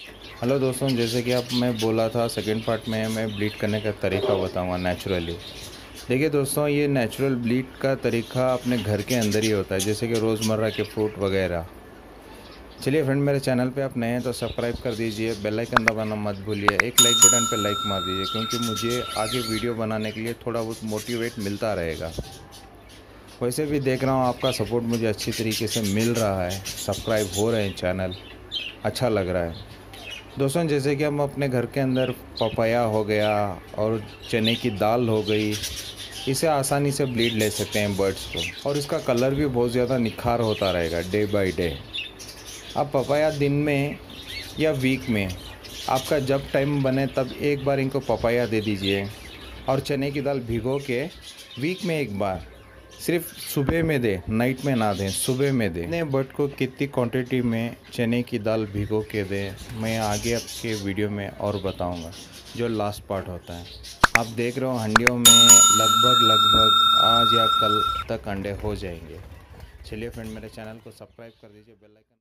Hello दोस्तों, जैसे कि आप मैं बोला था सेकंड पार्ट में मैं ब्लीड करने का तरीका बताऊंगा नेचुरली। देखिए दोस्तों, ये नेचुरल ब्लीड का तरीका अपने घर के अंदर ही होता है, जैसे कि रोज़मर्रा के फ्रूट वगैरह। चलिए फ्रेंड, मेरे चैनल पे आप नए हैं तो सब्सक्राइब कर दीजिए, बेल आइकन दबाना मत भूलिए, एक लाइक बटन पे लाइक मार दीजिए, क्योंकि मुझे आगे वीडियो बनाने के लिए थोड़ा बहुत मोटिवेट मिलता रहेगा। वैसे भी देख रहा हूँ आपका सपोर्ट मुझे अच्छी तरीके से मिल रहा है, सब्सक्राइब हो रहे हैं चैनल, अच्छा लग रहा है। दोस्तों, जैसे कि हम अपने घर के अंदर पपाया हो गया और चने की दाल हो गई, इसे आसानी से ब्लीड ले सकते हैं बर्ड्स को, और इसका कलर भी बहुत ज़्यादा निखार होता रहेगा डे बाय डे। आप पपाया दिन में या वीक में, आपका जब टाइम बने तब एक बार इनको पपाया दे दीजिए, और चने की दाल भिगो के वीक में एक बार, सिर्फ सुबह में दें, नाइट में ना दें, सुबह में दें। अपने बर्ड को कितनी क्वांटिटी में चने की दाल भिगो के दें, मैं आगे आपके वीडियो में और बताऊंगा, जो लास्ट पार्ट होता है। आप देख रहे हो हंडियों में लगभग आज या कल तक अंडे हो जाएंगे। चलिए फ्रेंड, मेरे चैनल को सब्सक्राइब कर दीजिए, बेल आइकन